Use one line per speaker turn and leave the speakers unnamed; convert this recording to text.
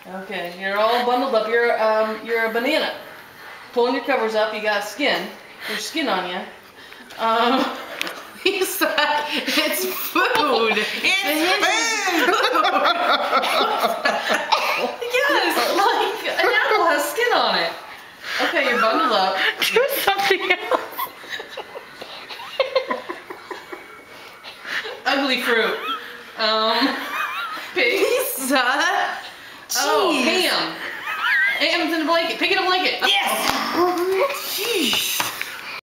Okay, you're all bundled up. You're a banana. Pulling your covers up. You got skin. There's skin on you.
Lisa, it's food.
It's food. Yes, like an apple has skin on it. Okay, you're bundled up.
Do something else.
Ugly fruit. Pig.
Lisa.
Oh, ham. Ham's in a blanket. Pig in a blanket.
Yes. Jeez.